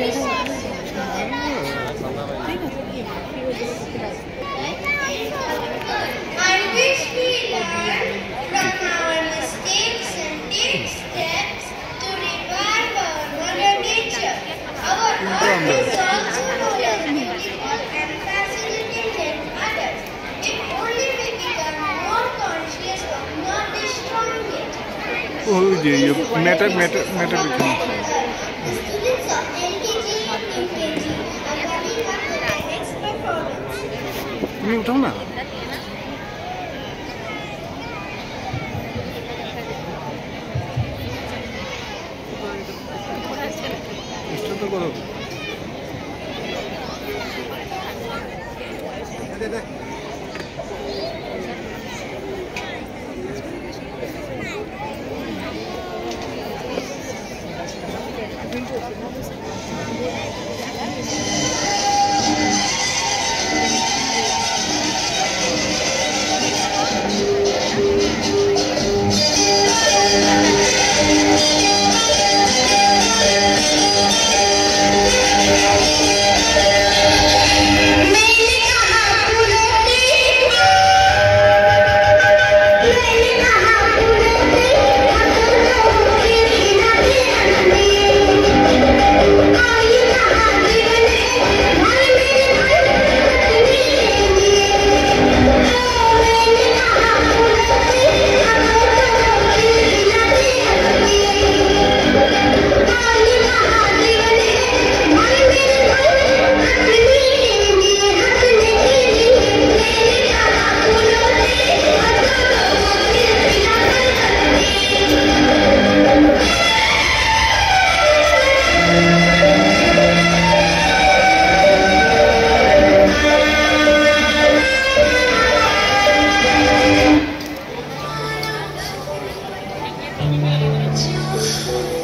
wish we learn from our mistakes and take steps to revive our mother nature. Our earth is also more beautiful and fascinating than others. If only we become more conscious of not destroying it. Oh dear, matter. Students of LKG and UKG are coming up with the next performance. তুমি উঠাও না চেষ্টা তো করো To